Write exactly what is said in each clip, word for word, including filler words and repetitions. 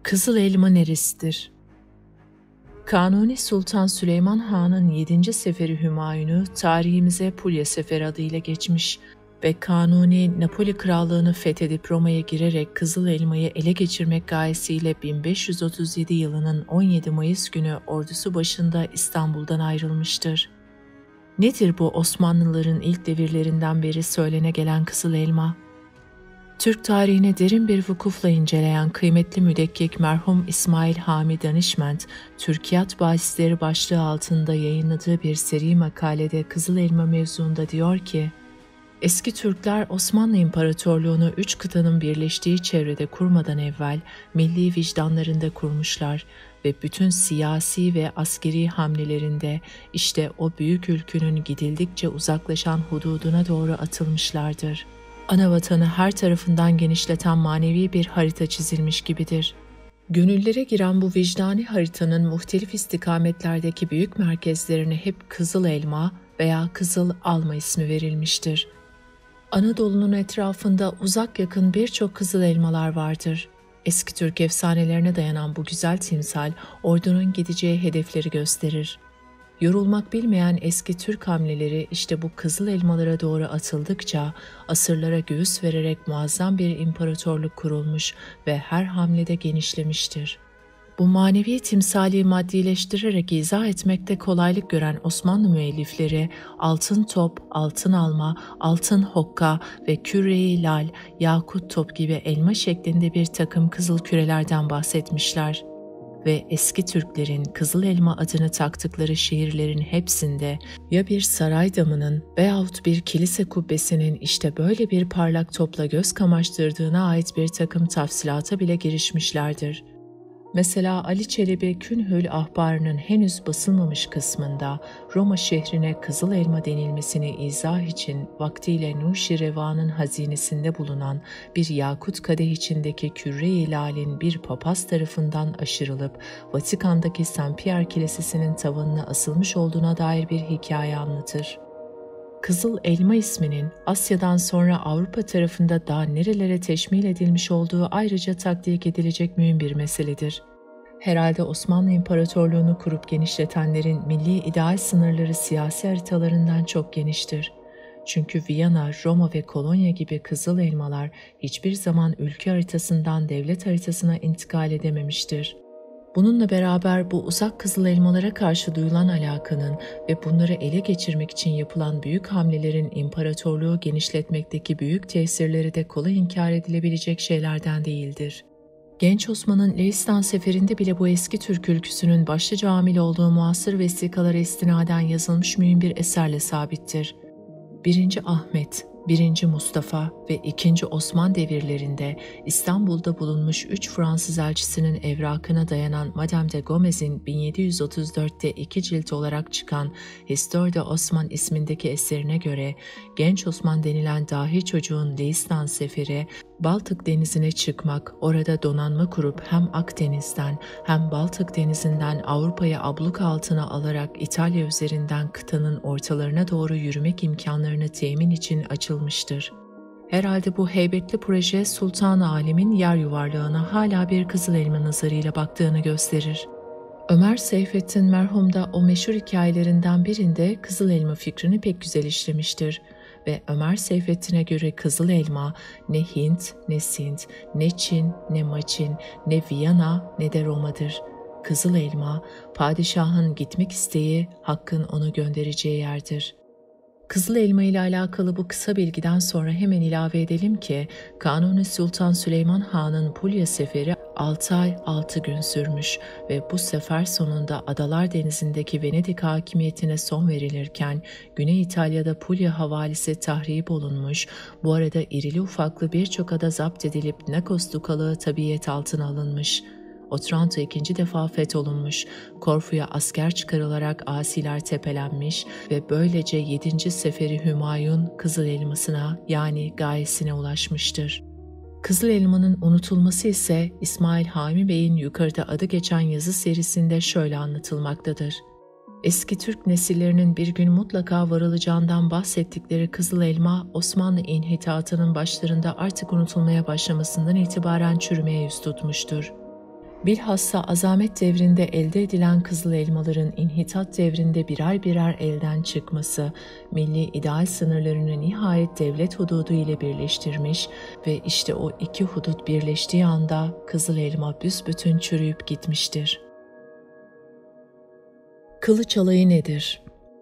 Kızıl Elma neresidir? Kanuni Sultan Süleyman Han'ın yedinci Seferi Hümayun'u tarihimize Pulya Seferi adıyla geçmiş ve Kanuni Napoli Krallığını fethedip Roma'ya girerek Kızıl Elma'yı ele geçirmek gayesiyle bin beş yüz otuz yedi yılının on yedi Mayıs günü ordusu başında İstanbul'dan ayrılmıştır. Nedir bu Osmanlıların ilk devirlerinden beri söylene gelen Kızıl Elma? Türk tarihine derin bir vukufla inceleyen kıymetli müdekkik merhum İsmail Hami Danişment, Türkiyat Bahisleri başlığı altında yayınladığı bir seri makalede Kızıl Elma mevzuunda diyor ki, eski Türkler Osmanlı İmparatorluğunu üç kıtanın birleştiği çevrede kurmadan evvel milli vicdanlarında kurmuşlar ve bütün siyasi ve askeri hamlelerinde işte o büyük ülkünün gidildikçe uzaklaşan hududuna doğru atılmışlardır. Anavatanı her tarafından genişleten manevi bir harita çizilmiş gibidir. Gönüllere giren bu vicdani haritanın muhtelif istikametlerdeki büyük merkezlerine hep Kızıl Elma veya Kızıl Alma ismi verilmiştir. Anadolu'nun etrafında uzak yakın birçok kızıl elmalar vardır. Eski Türk efsanelerine dayanan bu güzel timsal, ordunun gideceği hedefleri gösterir. Yorulmak bilmeyen eski Türk hamleleri işte bu kızıl elmalara doğru atıldıkça asırlara göğüs vererek muazzam bir imparatorluk kurulmuş ve her hamlede genişlemiştir. Bu manevi timsali maddileştirerek izah etmekte kolaylık gören Osmanlı müellifleri altın top, altın alma, altın hokka ve küre-i lal, yakut top gibi elma şeklinde bir takım kızıl kürelerden bahsetmişler. Ve eski Türklerin Kızıl Elma adını taktıkları şehirlerin hepsinde ya bir saray damının veyahut bir kilise kubbesinin işte böyle bir parlak topla göz kamaştırdığına ait bir takım tafsilata bile girişmişlerdir. Mesela Ali Çelebi Künhül Ahbarı'nın henüz basılmamış kısmında Roma şehrine Kızıl Elma denilmesini izah için vaktiyle Nuşi Reva'nın hazinesinde bulunan bir yakut kadeh içindeki küre-i lalin bir papaz tarafından aşırılıp Vatikan'daki Saint Pierre Kilisesi'nin tavanına asılmış olduğuna dair bir hikaye anlatır. Kızıl Elma isminin Asya'dan sonra Avrupa tarafında daha nerelere teşmil edilmiş olduğu ayrıca takdik edilecek mühim bir meseledir. Herhalde Osmanlı İmparatorluğunu kurup genişletenlerin milli ideal sınırları siyasi haritalarından çok geniştir. Çünkü Viyana, Roma ve Kolonya gibi kızıl elmalar hiçbir zaman ülke haritasından devlet haritasına intikal edememiştir. Bununla beraber bu uzak kızıl elmalara karşı duyulan alakanın ve bunları ele geçirmek için yapılan büyük hamlelerin imparatorluğu genişletmekteki büyük tesirleri de kolay inkar edilebilecek şeylerden değildir. Genç Osman'ın Leistan seferinde bile bu eski Türk ülküsünün başlıca amil olduğu muasır vesikalara istinaden yazılmış mühim bir eserle sabittir. birinci. Ahmet, birinci. Mustafa ve ikinci. Osman devirlerinde İstanbul'da bulunmuş üç Fransız elçisinin evrakına dayanan Madame de Gomez'in bin yedi yüz otuz dörtte iki cilt olarak çıkan Histoire de Osman ismindeki eserine göre Genç Osman denilen dahi çocuğun Leistan seferi Baltık denizine çıkmak, orada donanma kurup hem Akdeniz'den hem Baltık denizinden Avrupa'yı abluk altına alarak İtalya üzerinden kıtanın ortalarına doğru yürümek imkanlarını temin için açılmıştır. Herhalde bu heybetli proje Sultan-ı Alem'in yer yuvarlağına hala bir kızıl elma nazarıyla baktığını gösterir. Ömer Seyfettin merhum da o meşhur hikayelerinden birinde kızıl elma fikrini pek güzel işlemiştir. Ve Ömer Seyfettin'e göre Kızıl Elma ne Hint, ne Sint, ne Çin, ne Maçin, ne Viyana, ne de Roma'dır. Kızıl Elma, padişahın gitmek isteği, hakkın onu göndereceği yerdir. Kızıl Elma ile alakalı bu kısa bilgiden sonra hemen ilave edelim ki, Kanuni Sultan Süleyman Han'ın Pulya seferi altı ay altı gün sürmüş ve bu sefer sonunda Adalar Denizi'ndeki Venedik hakimiyetine son verilirken Güney İtalya'da Pulya havalisi tahrip olunmuş, bu arada irili ufaklı birçok ada zapt edilip Nakos Dukalığı tabiyet altına alınmış. Otranto ikinci defa fetholunmuş, Korfu'ya asker çıkarılarak asiler tepelenmiş ve böylece yedinci Seferi Hümayun Kızıl Elmasına yani gayesine ulaşmıştır. Kızıl Elma'nın unutulması ise İsmail Hami Bey'in yukarıda adı geçen yazı serisinde şöyle anlatılmaktadır. Eski Türk nesillerinin bir gün mutlaka varılacağından bahsettikleri Kızıl Elma, Osmanlı inhitatının başlarında artık unutulmaya başlamasından itibaren çürümeye yüz tutmuştur. Bilhassa azamet devrinde elde edilen kızıl elmaların inhitat devrinde birer birer elden çıkması, milli ideal sınırlarını nihayet devlet hududu ile birleştirmiş ve işte o iki hudut birleştiği anda kızıl elma büsbütün çürüyüp gitmiştir. Kılıç alayı nedir?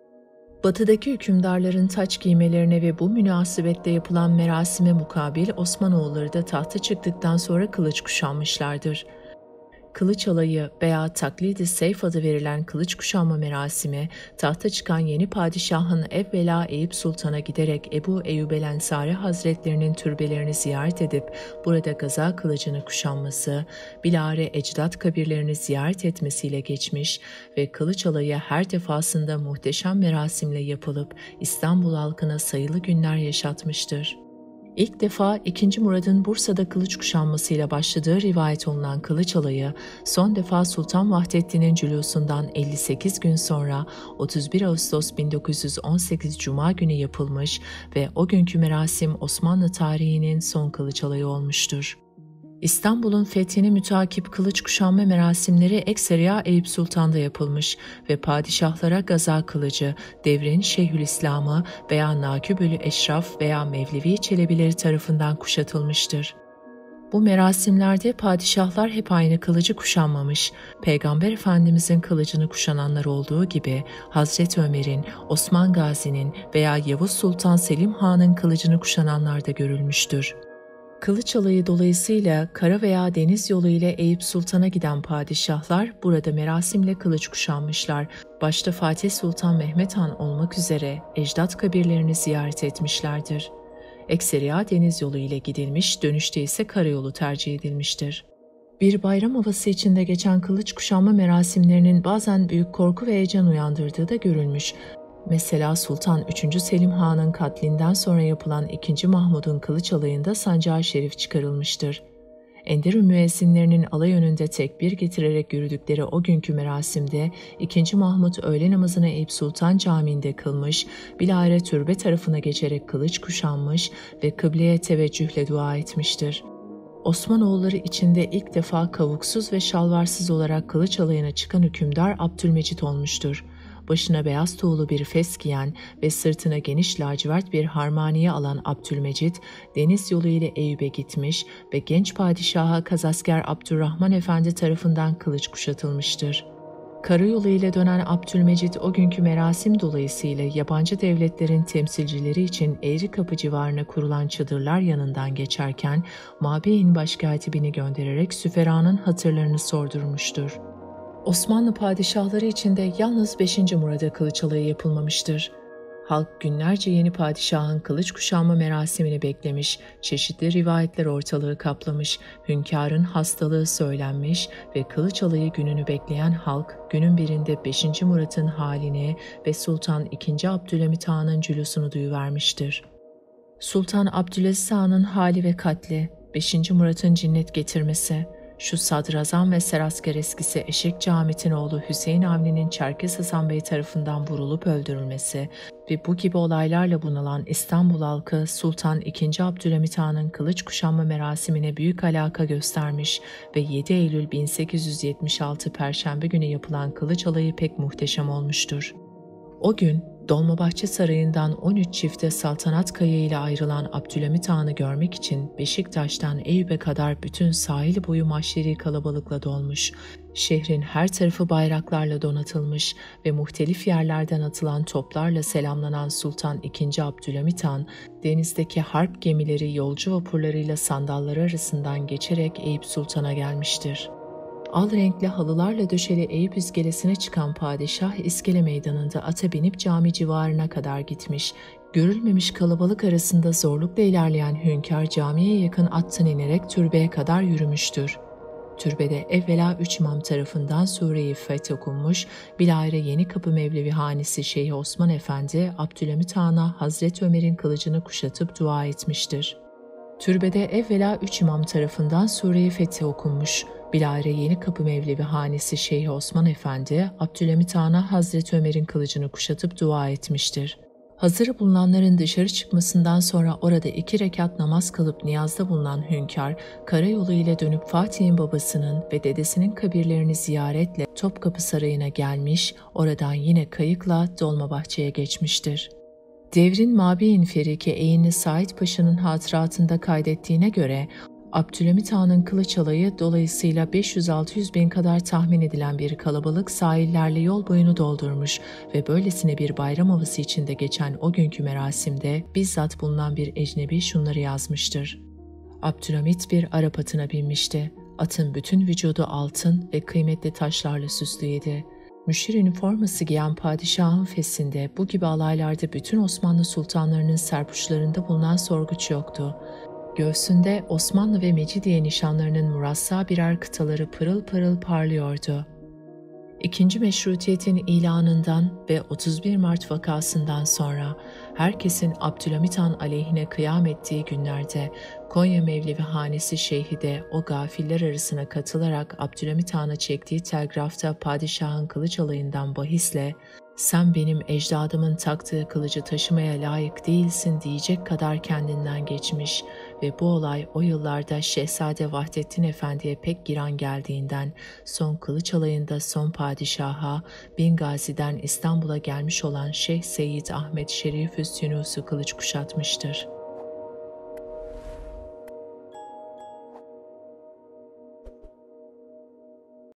Batıdaki hükümdarların taç giymelerine ve bu münasebetle yapılan merasime mukabil Osmanoğulları da tahta çıktıktan sonra kılıç kuşanmışlardır. Kılıç alayı veya taklidi seyf adı verilen kılıç kuşanma merasimi, tahta çıkan yeni padişahın evvela Eyüp Sultan'a giderek Ebu Eyyub el Ensari Hazretlerinin türbelerini ziyaret edip burada gaza kılıcını kuşanması, bilahare ecdat kabirlerini ziyaret etmesiyle geçmiş ve kılıç alayı her defasında muhteşem merasimle yapılıp İstanbul halkına sayılı günler yaşatmıştır. İlk defa ikinci. Murad'ın Bursa'da kılıç kuşanmasıyla başladığı rivayet olunan kılıç alayı, son defa Sultan Vahdettin'in cülusundan elli sekiz gün sonra otuz bir Ağustos bin dokuz yüz on sekiz Cuma günü yapılmış ve o günkü merasim Osmanlı tarihinin son kılıç alayı olmuştur. İstanbul'un fethini mütakip kılıç kuşanma merasimleri ekseriya Eyüp Sultan'da yapılmış ve padişahlara gaza kılıcı, devrin Şeyhülislam'ı veya Nakübülü Eşraf veya Mevlevi Çelebileri tarafından kuşatılmıştır. Bu merasimlerde padişahlar hep aynı kılıcı kuşanmamış, Peygamber Efendimizin kılıcını kuşananlar olduğu gibi Hazreti Ömer'in, Osman Gazi'nin veya Yavuz Sultan Selim Han'ın kılıcını kuşananlar da görülmüştür. Kılıç alayı dolayısıyla kara veya deniz yolu ile Eyüp Sultan'a giden padişahlar burada merasimle kılıç kuşanmışlar. Başta Fatih Sultan Mehmet Han olmak üzere ecdat kabirlerini ziyaret etmişlerdir. Ekseriya deniz yolu ile gidilmiş, dönüşte ise karayolu tercih edilmiştir. Bir bayram havası içinde geçen kılıç kuşanma merasimlerinin bazen büyük korku ve heyecan uyandırdığı da görülmüş. Mesela Sultan üçüncü. Selim Han'ın katlinden sonra yapılan ikinci. Mahmud'un kılıç alayında sancağı şerif çıkarılmıştır. Enderun müezzinlerinin alay önünde tekbir getirerek yürüdükleri o günkü merasimde ikinci. Mahmud öğle namazını Eyüp Sultan Camii'nde kılmış, bilahare türbe tarafına geçerek kılıç kuşanmış ve kıbleye teveccühle dua etmiştir. Osmanoğulları içinde ilk defa kavuksuz ve şalvarsız olarak kılıç alayına çıkan hükümdar Abdülmecit olmuştur. Başına beyaz tuğlu bir fes giyen ve sırtına geniş lacivert bir harmaniye alan Abdülmecit, deniz yolu ile Eyüp'e gitmiş ve genç padişaha Kazasker Abdurrahman Efendi tarafından kılıç kuşatılmıştır. Karayolu ile dönen Abdülmecit o günkü merasim dolayısıyla yabancı devletlerin temsilcileri için Eğrikapı civarına kurulan çadırlar yanından geçerken Mabeyin başkatibini göndererek süferanın hatırlarını sordurmuştur. Osmanlı padişahları içinde yalnız beşinci. Murad'a kılıç alayı yapılmamıştır. Halk günlerce yeni padişahın kılıç kuşanma merasimini beklemiş, çeşitli rivayetler ortalığı kaplamış, hünkârın hastalığı söylenmiş ve kılıç alayı gününü bekleyen halk, günün birinde beşinci. Murad'ın halini ve Sultan ikinci. Abdülhamit Han'ın cülusunu duyuvermiştir. Sultan Abdülaziz Han'ın hali ve katli, beşinci. Murad'ın cinnet getirmesi, şu sadrazam ve serasker eskisi Eşek Camit'in oğlu Hüseyin Avni'nin Çerkes Hasan Bey tarafından vurulup öldürülmesi ve bu gibi olaylarla bunalan İstanbul halkı Sultan ikinci. Abdülhamit Han'ın kılıç kuşanma merasimine büyük alaka göstermiş ve yedi Eylül bin sekiz yüz yetmiş altı Perşembe günü yapılan kılıç alayı pek muhteşem olmuştur. O gün Dolmabahçe Sarayı'ndan on üç çifte saltanat kayığı ile ayrılan Abdülhamit Han'ı görmek için Beşiktaş'tan Eyüp'e kadar bütün sahil boyu maşeri kalabalıkla dolmuş, şehrin her tarafı bayraklarla donatılmış ve muhtelif yerlerden atılan toplarla selamlanan Sultan ikinci. Abdülhamit Han, denizdeki harp gemileri yolcu vapurlarıyla sandalları arasından geçerek Eyüp Sultan'a gelmiştir. Al renkli halılarla döşeli Eyüp iskelesine çıkan padişah iskele meydanında ata binip cami civarına kadar gitmiş. Görülmemiş kalabalık arasında zorlukla ilerleyen hünkâr camiye yakın attan inerek türbeye kadar yürümüştür. Türbede evvela üç imam tarafından Sure-i Fetih okunmuş, bilahare Yenikapı Mevlevi Hanesi Şeyh Osman Efendi, Abdülhamit Han'a Hazreti Ömer'in kılıcını kuşatıp dua etmiştir. Türbede evvela üç imam tarafından Sure-i Fetih okunmuş, bilahare Yenikapı Mevlevi Hanesi Şeyh Osman Efendi, Abdülhamit Han'a Hazreti Ömer'in kılıcını kuşatıp dua etmiştir. Hazır bulunanların dışarı çıkmasından sonra orada iki rekat namaz kılıp niyazda bulunan hünkâr, karayolu ile dönüp Fatih'in babasının ve dedesinin kabirlerini ziyaretle Topkapı Sarayı'na gelmiş, oradan yine kayıkla Dolmabahçe'ye geçmiştir. Devrin Mabeyin Feriki Eğinli Said Paşa'nın hatıratında kaydettiğine göre, Abdülhamit Han'ın kılıç alayı dolayısıyla beş yüz altı yüz bin kadar tahmin edilen bir kalabalık sahillerle yol boyunu doldurmuş ve böylesine bir bayram havası içinde geçen o günkü merasimde bizzat bulunan bir ecnebi şunları yazmıştır. Abdülhamit bir Arap atına binmişti. Atın bütün vücudu altın ve kıymetli taşlarla süslüydi. Müşir üniforması giyen padişahın fesinde bu gibi alaylarda bütün Osmanlı sultanlarının serpuşlarında bulunan sorguç yoktu. Göğsünde Osmanlı ve Mecidiye nişanlarının murassa birer kıtaları pırıl pırıl parlıyordu. İkinci Meşrutiyet'in ilanından ve otuz bir Mart vakasından sonra herkesin Abdülhamit Han aleyhine kıyam ettiği günlerde Konya Mevlevi Hanesi Şeyhi de o gafiller arasına katılarak Abdülhamit Han'a çektiği telgrafta padişahın kılıç alayından bahisle "Sen benim ecdadımın taktığı kılıcı taşımaya layık değilsin" diyecek kadar kendinden geçmiş ve bu olay o yıllarda Şehzade Vahdettin Efendi'ye pek giran geldiğinden son kılıç alayında son padişaha Bingazi'den İstanbul'a gelmiş olan Şeyh Seyyid Ahmet Şerif-ü Sünus'u kılıç kuşatmıştır.